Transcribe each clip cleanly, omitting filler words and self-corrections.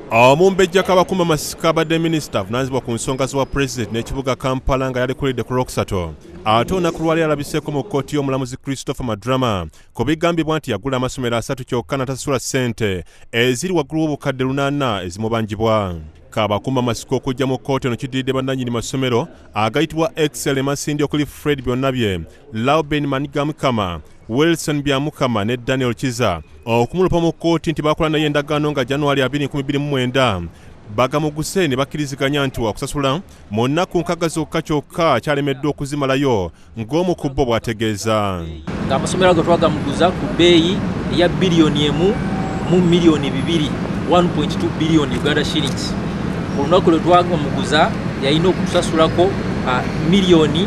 Omumbejja Kabakuma Masika abadde minisita avunaanyizibwa ku nsonga z'obwa pulezidenti n'ekibuga Kampala nga yalekulidde ku Lwokusatu. Ate olunaku lwali alabiseeko mu kkooti y'omulamuzi Christopher Madrama ku bigambibwa nti yagula amasomero 3 kyokka n'atasasula ssente eziri waggulu w'obukadde 800 ezimubanjibwa. Kabakuma Masika okujja mu kkooti eno kiddiridde bannannyini masomero agayitibwa Excel Masindi okuli Fred Byonnabye, Lauben Manigamukama, Wilson Byamukama ne Daniel Kiza okumulupa mu kkooti nti bakola naye endagaano nga January 2029 bagamuguse ne bakkiriziganya nti wakusasula mu nnaku nkaaga zokka kyokka kyalemeddwa okuzimalayo ng'omu ku bo bw'ategeeza. Amasomero ago twagamuguza ku bbeeyi eya biliyoni 1 mu miliyoni 2, 1.2 billion Uganda shillings. Olunaku lwe twagamuguza yalina okutusasulako miliyoni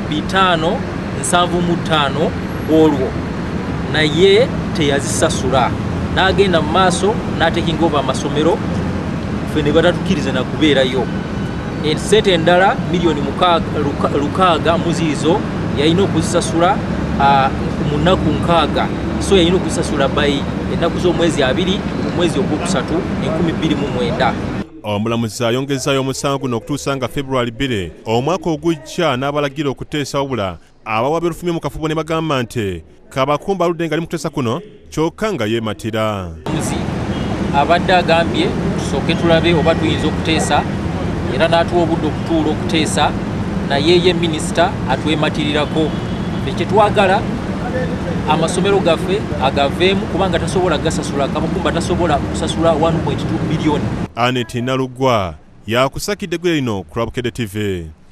575 olwo naye teyazisasula n'agenda mu maaso n'atekinga over amasomero ffe ne batatukkiriza na kubeerayo. Ensente endala miliyoni 600 mu ziizo yalina okuzisasula mu nnaku 6, so yalina okuzisasula by ennaku z'omwezi 2 omwezi ogwokusatu 2029. Omulamuzi ayongezaayo omusango guno okutuusa nga February 2 omwaka ogujja n'abalagira okuteesa wabula abawabi olufumye mu kafubo ne bagamba nti Kabakuma aludde nga ali mu kuteesa kuno kyokka nga yeematira. Abadde agambye tusooke tulabe oba tuyinza okuteesa era n'atuwa obudde okutuula okuteesa naye ye minisita atwematirirako. Kye twagala amasomero gaffe agaveemu kubanga tasobola gasasula. Kabakuma tasobola kusasula 1.2 billion. Aneti Nalugwa yakusakidde gwe lino ku Lwabukedde TV.